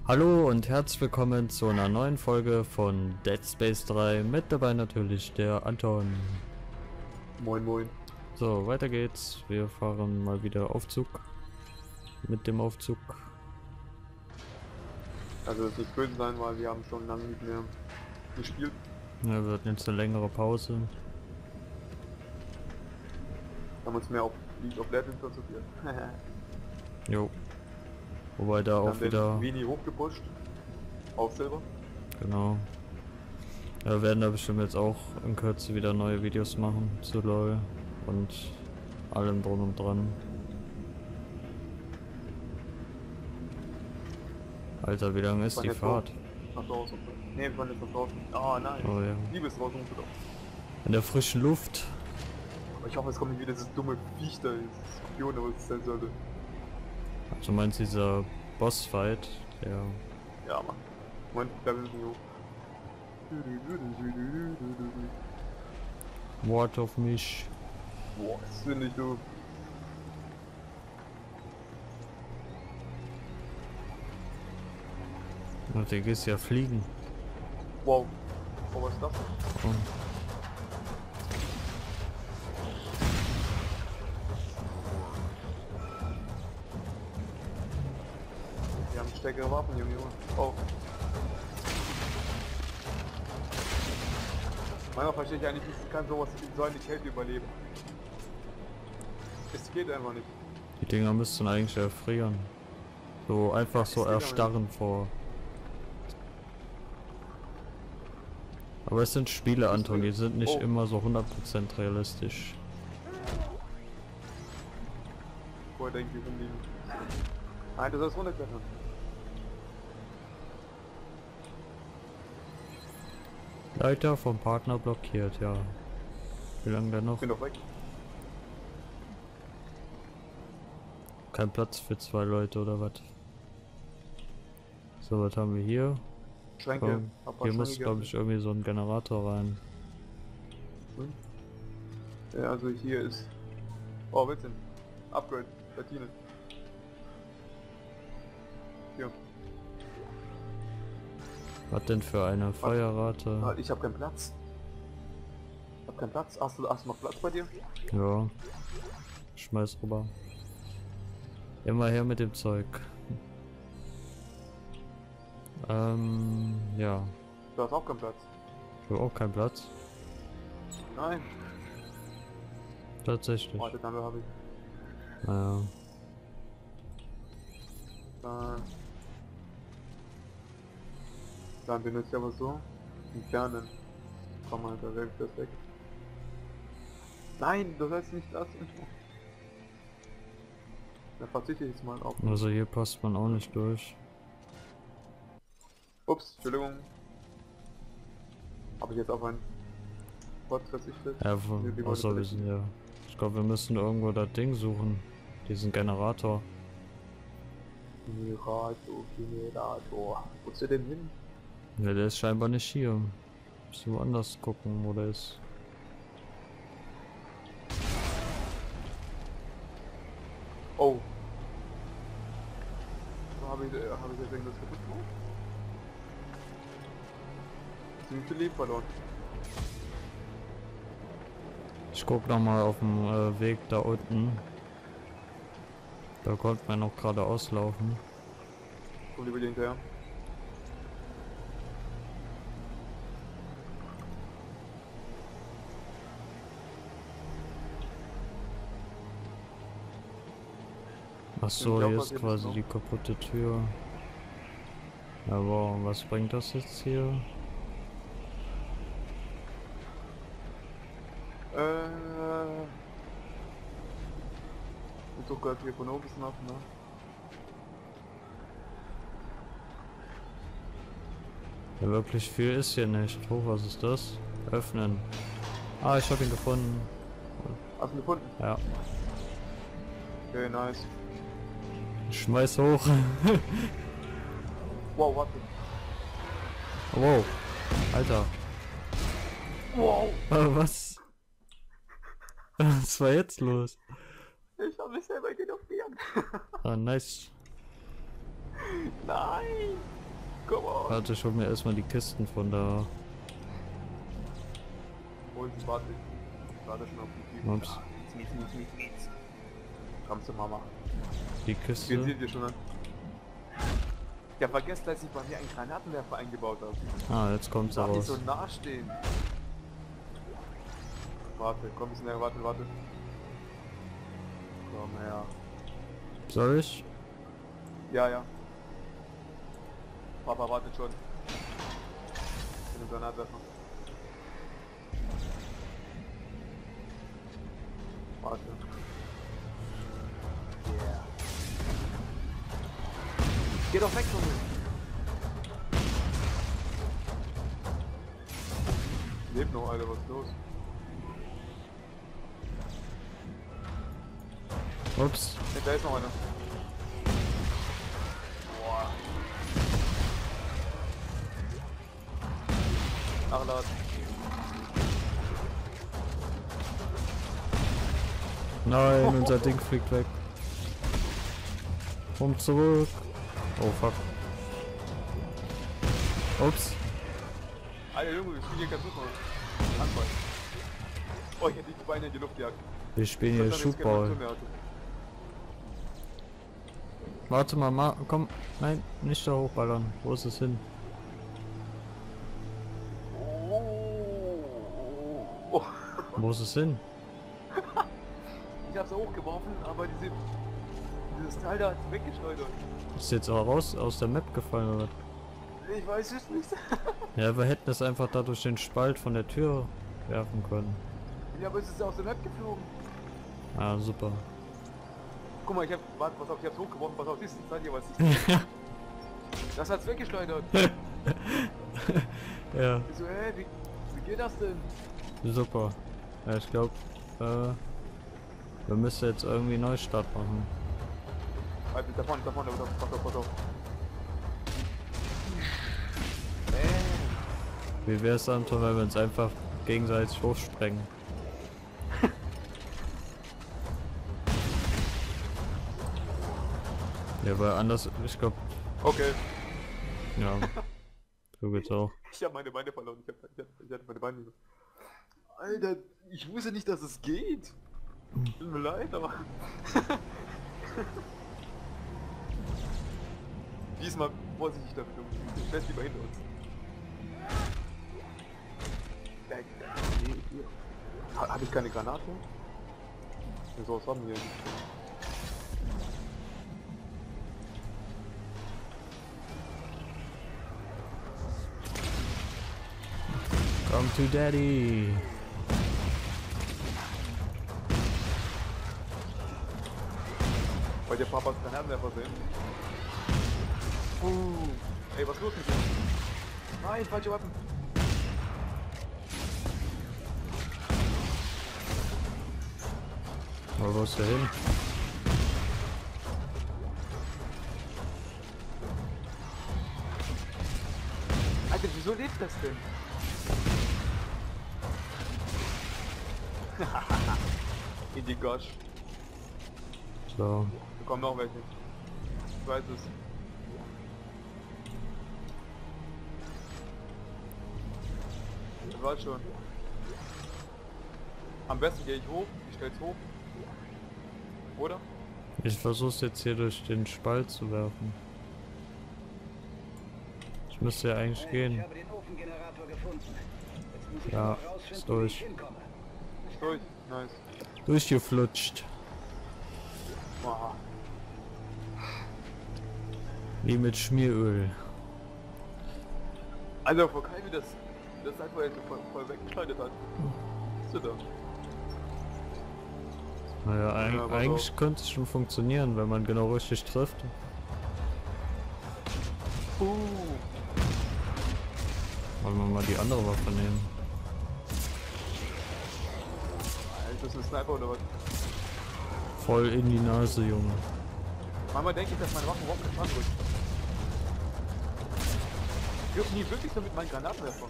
Hallo und herzlich willkommen zu einer neuen Folge von Dead Space 3. Mit dabei natürlich der Anton. Moin moin. So, weiter geht's. Wir fahren mal wieder Aufzug. Mit dem Aufzug. Also das nicht böse sein, weil wir haben schon lange nicht mehr gespielt. Ja, wir hatten jetzt eine längere Pause. Haben uns mehr auf League of Legends konzentriert. Jo. Wobei da auch wieder... wenig hochgepusht. Auf Silber. Genau. Ja, wir werden da bestimmt jetzt auch in Kürze wieder neue Videos machen zu LoL und allem drum und dran. Alter, wie lange ist die Fahrt? Nach draußen. Ne, wir waren jetzt nach draußen. Ah nein. Oh ja. Liebes draußen. In der frischen Luft. Aber ich hoffe, es kommt nicht wieder dieses dumme Viech da, dieses Skorpion, was es sein sollte. Also meinst dieser Bossfight, der... Ja, Mann. Moment, da bin ich hoch. Wort auf mich. Boah, das finde ich du. Und der gehst ja fliegen. Wow. Oh, was ist das? Oh. Wir haben stärkere Waffen, Junge. Oh. Manchmal verstehe ich eigentlich nicht, kann sowas in so eine Kälte überleben. Es geht einfach nicht. Die Dinger müssten eigentlich erfrieren. So einfach so erstarren vor. Aber es sind Spiele, Anton, die sind nicht immer so 100% realistisch. Wo denke ich rumliegen? Nein, du sollst runterklettern. Leiter vom Partner blockiert, ja. Wie lange denn noch? Ich bin doch weg. Kein Platz für 2 Leute oder was? So, was haben wir hier? Schränke. Hier muss, glaube ich, irgendwie so ein Generator rein. Ja, also hier ist... Oh, Witzchen. Upgrade. Platine. Hier. Was denn für eine Feuerrate? Ah, ich habe keinen Platz. Ich habe keinen Platz. Hast du noch Platz bei dir? Ja. Schmeiß rüber. Immer her mit dem Zeug. Ja. Du hast auch keinen Platz. Ich habe auch keinen Platz. Nein. Tatsächlich. Oh, den Name habe ich. Naja. Dann benutze ich aber so. Entfernen. Komm mal, da weg, das weg. Nein, du sollst nicht das. Da verzichte ich jetzt mal auf. Also hier passt man auch nicht durch. Ups, Entschuldigung. Habe ich jetzt auf ein Wort verzichtet? Ja, außer wir sind ja... Ich glaube, wir müssen irgendwo das Ding suchen. Diesen Generator. Generator. Wo ist der denn hin? Ja, der ist scheinbar nicht hier. Müssen wir woanders gucken, wo der ist. Oh. Habe ich jetzt irgendwas kaputt gemacht? Sind viel Leben verloren. Ich guck noch mal auf dem Weg da unten. Da konnte man noch gerade auslaufen. Komm lieber hier hinterher. Ach so, hier ist quasi die kaputte Tür. Aber was bringt das jetzt hier? Ich suche gerade hier von oben nach, ne? Ja, wirklich viel ist hier nicht. Oh, was ist das? Öffnen. Ah, ich habe ihn gefunden. Hast du ihn gefunden? Ja. Okay, nice. Schmeiß hoch. Wow, warte. Wow. Alter. Wow. Was? Was war jetzt los? Ich habe mich selber ignoriert. Ah, nice. Nein. Come on! Warte, ich hol mir erstmal die Kisten von da. Und warte. Warte schon auf die Tür. Ups. Nichts. Kommst du, Mama. Die Wir Kiste. sehen wir schon an. Ja, vergesst, dass ich bei mir einen Granatenwerfer eingebaut habe. Ah, jetzt kommt's Darf nicht raus. so nah stehen. Warte, komm ein bisschen näher, warte. Komm her. Soll ich? Ja. Papa wartet schon. Ich bin Granatwerfer. Warte. Yeah. Geh doch weg von mir. Lebt noch, Alter, was ist los? Ups. Ja, da ist noch einer. Boah. Nachladen. Nein, unser Ding fliegt weg. Komm zurück. Oh fuck. Ups. Alter Junge, ich spiele hier kein Fußball. Handball. Oh, ich hätte die Beine in die Luft gejagt. Wir spielen hier Shootball. Warte mal, komm. Nein, nicht da hochballern. Wo ist es hin? Oh. Wo ist es hin? Ich hab's hochgeworfen, aber dieses Teil da hat weggeschleudert. Ist jetzt auch raus aus der Map gefallen oder? Ich weiß es nicht. Ja, wir hätten es einfach da durch den Spalt von der Tür werfen können. Ja, aber es ist aus der Map geflogen. Ah, super. Guck mal, warte, pass auf, ich hab's hochgeworfen, pass auf, siehst du, zeig dir was. Das hat's weggeschleudert. Ja, Ich so, wie geht das denn? super. Ja, ich glaube, wir müssen jetzt irgendwie Neustart machen. Halt, da vorne, pass auf. Wie wär's, Anton, wenn wir uns einfach gegenseitig hochsprengen? Ja, weil anders, ich glaube, Okay. ja, so geht's auch. Ich hab meine Beine verloren, ich hatte meine Beine nicht. Alter, ich wusste nicht, dass es geht. Tut mir leid, aber... Diesmal vorsichtig damit, ich weiß lieber hinter uns. Hab ich keine Granate? So was haben wir hier nicht. Come to Daddy! Weil der Papa Granatenwerfer sehen. Ey, was ist los mit dir? Nein, falsche Waffen. Aber wo ist der hin? Alter, wieso lebt das denn? In die Gosh. So. Da kommen noch welche. Ich weiß es. Das war's schon. Am besten gehe ich hoch, ich stell's hoch. Oder? Ich versuch's jetzt hier durch den Spalt zu werfen. Ich müsste ja eigentlich gehen. Ich habe den Ofengenerator gefunden. Jetzt muss ich Ja, nur herausfinden, ist wie durch. ich hinkomme. Ist durch. Nice. Durchgeflutscht. Wow. Wie mit Schmieröl. Also vor Kai, wie das einfach jetzt voll weggeschleudert hat. Was bist du da? Naja, Ja, aber eigentlich könnte es schon funktionieren, wenn man genau richtig trifft. Wollen wir mal die andere Waffe nehmen? Alter, ist das ein Sniper oder was? Voll in die Nase, Junge. Manchmal denke ich, dass meine Waffen überhaupt nicht schaden. Ich wirf nie wirklich so mit meinen Granatenwerfer.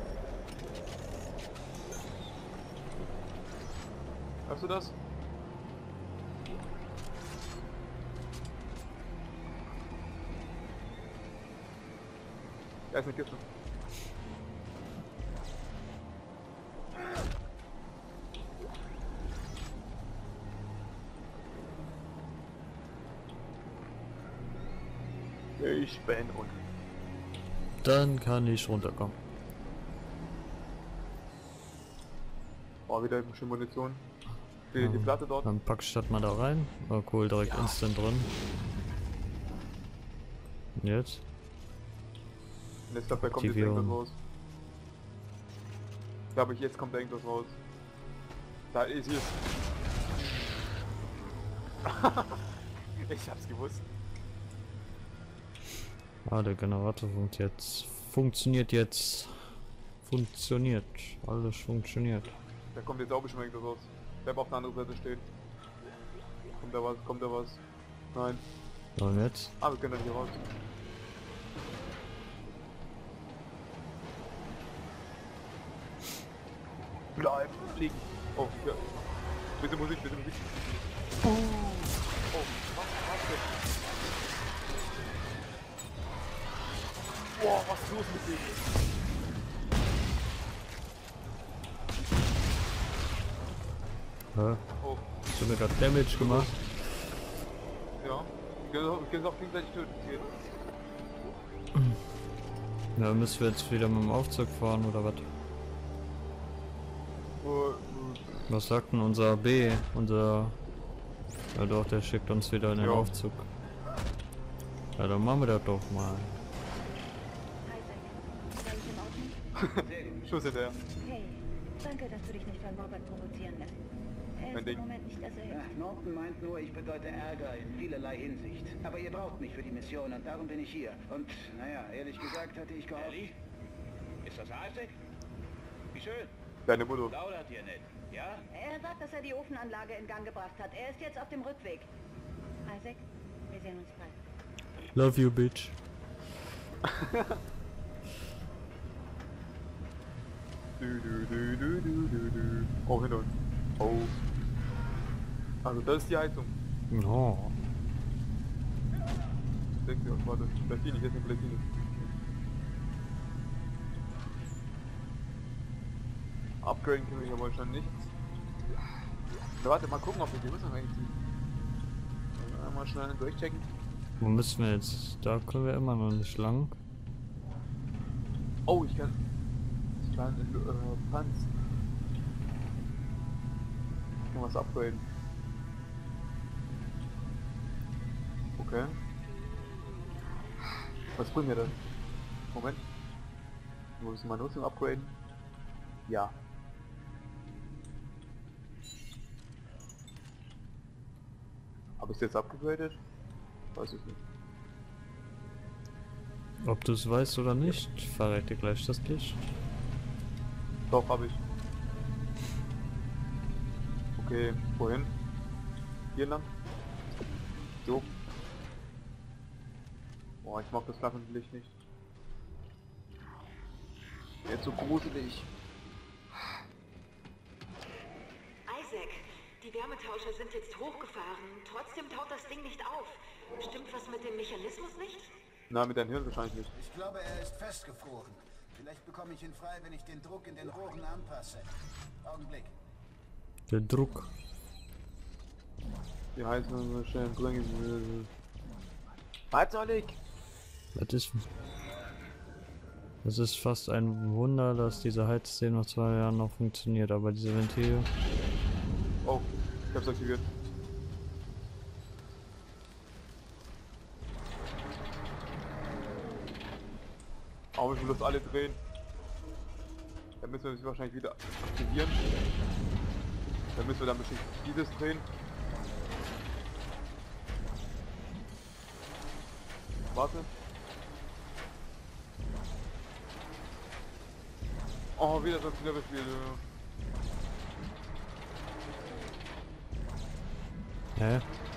Hörst du das? Da ist eine Kiste. Ich bin unten. Dann kann ich runterkommen. Oh, wieder schön Munition. Die Platte dort. Dann pack ich das mal da rein. Oh cool, direkt instant drin. Und jetzt? Und jetzt glaube, da kommt jetzt Aktivieren. irgendwas raus. Glaube ich, jetzt kommt da irgendwas raus. Da ist es. Ich hab's gewusst. Ah, der Generator funktioniert jetzt. Funktioniert. Alles funktioniert. Da kommt jetzt auch bestimmt irgendwas raus. Bleib auf der anderen Seite stehen. Kommt da was? Kommt da was? Nein. Und jetzt? Ah, wir können dann hier raus. Bleib liegen. Oh, ja. Bitte Musik, bitte Musik. Oh, was denn? Boah, was ist los mit dem? Hä? Oh, Hast du mir gerade Damage gemacht? ja. Wir können es auch gegenseitig töten. Geht. Ja, müssen wir jetzt wieder mit dem Aufzug fahren oder was? Was sagt denn unser B? Ja doch, der schickt uns wieder in den Ja. Aufzug. Ja, dann machen wir das doch mal. Isaac, alles in Ordnung? Sehr gut. Schuss hinterher. Hey, danke, dass du dich nicht von Robert provozieren lässt. Er Mein ist Ding. im Moment nicht das Ja, Erhebte. Norton meint nur, ich bedeute Ärger in vielerlei Hinsicht. Aber ihr braucht mich für die Mission und darum bin ich hier. Und, naja, ehrlich gesagt hatte ich gehofft... Ellie? Ist das Isaac? Wie schön. Deine Mutter. Plaudert ihr nicht, ja? Er sagt, dass er die Ofenanlage in Gang gebracht hat. Er ist jetzt auf dem Rückweg. Isaac, wir sehen uns bald. Love you, bitch. Oh, hinter uns. Oh. Also das ist die Heizung. Oh. Denken Sie, warte. Platine, hier ist eine Platine. Upgraden können wir hier wohl schon nichts. Na, warte, mal gucken, ob wir die Rüstung eigentlich ziehen. Mal schnell durchchecken. Wo müssen wir jetzt? Da können wir immer noch nicht lang. Oh, ich kann Panz. Ich kann was upgraden. Okay. Was bringt mir das? Moment. Muss ich mal Nutzung upgraden? Ja. Habe ich es jetzt abgegradet? Weiß ich nicht. Ob du es weißt oder nicht, verrät dir gleich das Licht. Doch, habe ich. Okay, wohin? Hier lang? So. Boah, ich mag das flache Licht nicht. Jetzt so gruselig. Isaac, die Wärmetauscher sind jetzt hochgefahren. Trotzdem taut das Ding nicht auf. Stimmt was mit dem Mechanismus nicht? Na, mit deinem Hirn wahrscheinlich nicht. Ich glaube, er ist festgefroren. Vielleicht bekomme ich ihn frei, wenn ich den Druck in den Rohren anpasse. Augenblick. Der Druck. Die heißen so schnell bringen. Was soll ich? Das ist fast ein Wunder, dass diese Heizsystem nach 2 Jahren noch funktioniert, aber diese Ventile. Oh, ich hab's aktiviert. Aber ich will das alle drehen. Dann müssen wir sich wahrscheinlich wieder aktivieren. Dann müssen wir dann bestimmt dieses drehen. Warte. Oh, wieder so ein Levelspiel. Hä?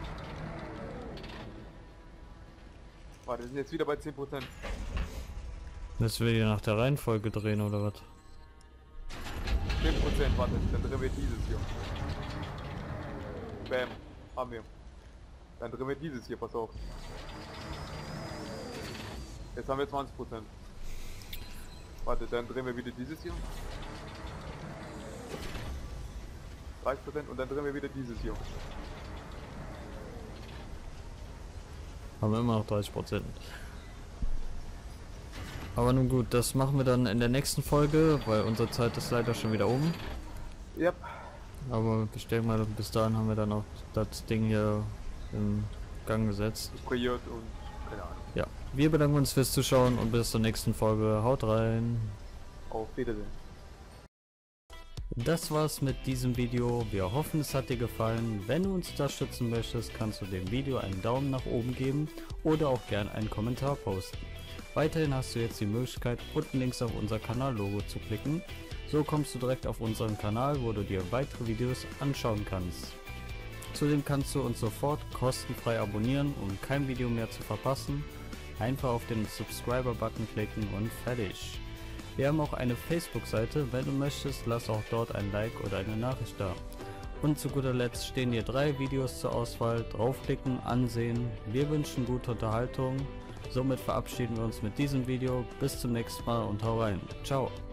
Warte, wir sind jetzt wieder bei 10%. Müssen wir hier nach der Reihenfolge drehen oder was? 10%, warte, dann drehen wir dieses hier. Bam, haben wir. Dann drehen wir dieses hier, pass auf. Jetzt haben wir 20%. Warte, dann drehen wir wieder dieses hier. 30% und dann drehen wir wieder dieses hier. Haben wir immer noch 30%. Aber nun gut, das machen wir dann in der nächsten Folge, weil unsere Zeit ist leider schon wieder um. Yep. Aber ich denke mal, bis dahin haben wir dann auch das Ding hier in Gang gesetzt. Kreiert und keine Ahnung. Ja, wir bedanken uns fürs Zuschauen und bis zur nächsten Folge. Haut rein! Auf Wiedersehen. Das war's mit diesem Video. Wir hoffen, es hat dir gefallen. Wenn du uns unterstützen möchtest, kannst du dem Video einen Daumen nach oben geben oder auch gern einen Kommentar posten. Weiterhin hast du jetzt die Möglichkeit, unten links auf unser Kanallogo zu klicken. So kommst du direkt auf unseren Kanal, wo du dir weitere Videos anschauen kannst. Zudem kannst du uns sofort kostenfrei abonnieren, um kein Video mehr zu verpassen. Einfach auf den Subscriber-Button klicken und fertig. Wir haben auch eine Facebook-Seite, wenn du möchtest, lass auch dort ein Like oder eine Nachricht da. Und zu guter Letzt stehen hier 3 Videos zur Auswahl, draufklicken, ansehen. Wir wünschen gute Unterhaltung. Somit verabschieden wir uns mit diesem Video. Bis zum nächsten Mal und hau rein. Ciao.